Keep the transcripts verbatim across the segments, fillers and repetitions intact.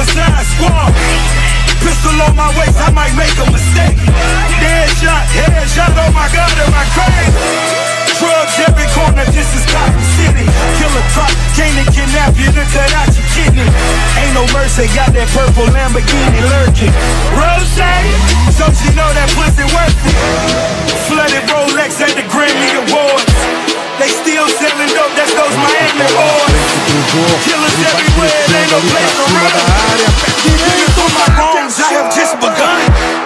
Suicide Squad. Pistol on my waist, I might make a mistake. Headshot, headshot, oh my God, am I crazy? Drugs every corner, this is Gotham City. Killer cop, came to kidnap you to cut out your kidney. Ain't no mercy, got that purple Lamborghini lurking. Rose, so she know that pussy worth it. Flooded Rolex at the Grammy Awards. They still selling dope, that's those Miami boys. Killers everywhere, there ain't no place to run. Even through my wrongs, I have just begun.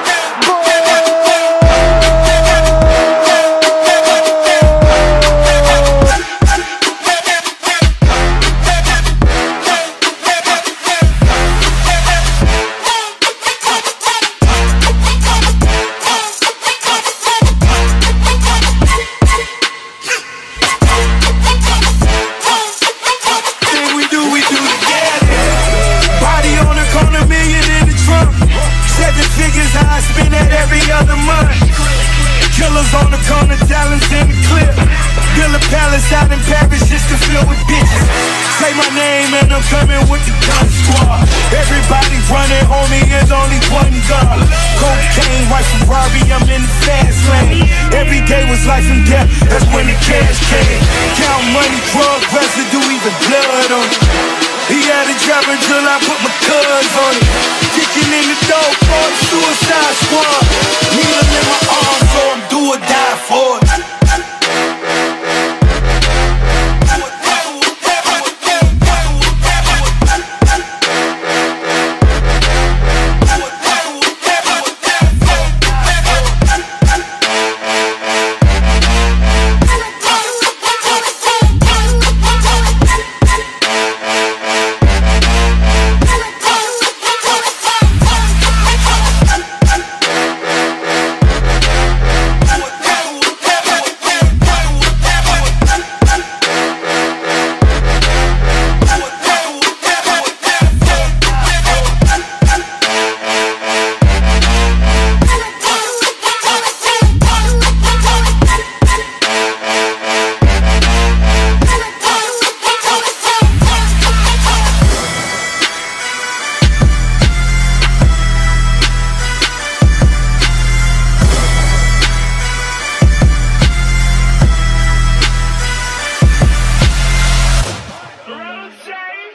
On the corner, talents in the clip. Build a palace out in Paris just to fill with bitches. Say my name and I'm coming with the gun squad. Everybody running, homie, there's only one gun. Cocaine, white Ferrari, I'm in the fast lane. Every day was life and death, that's when the cash came. Count money, drug residue, even blood on it. He had a job until I put my cuz on it. Kicking in the door for the Suicide Squad. Needle in my arm, so I'm do or die for it.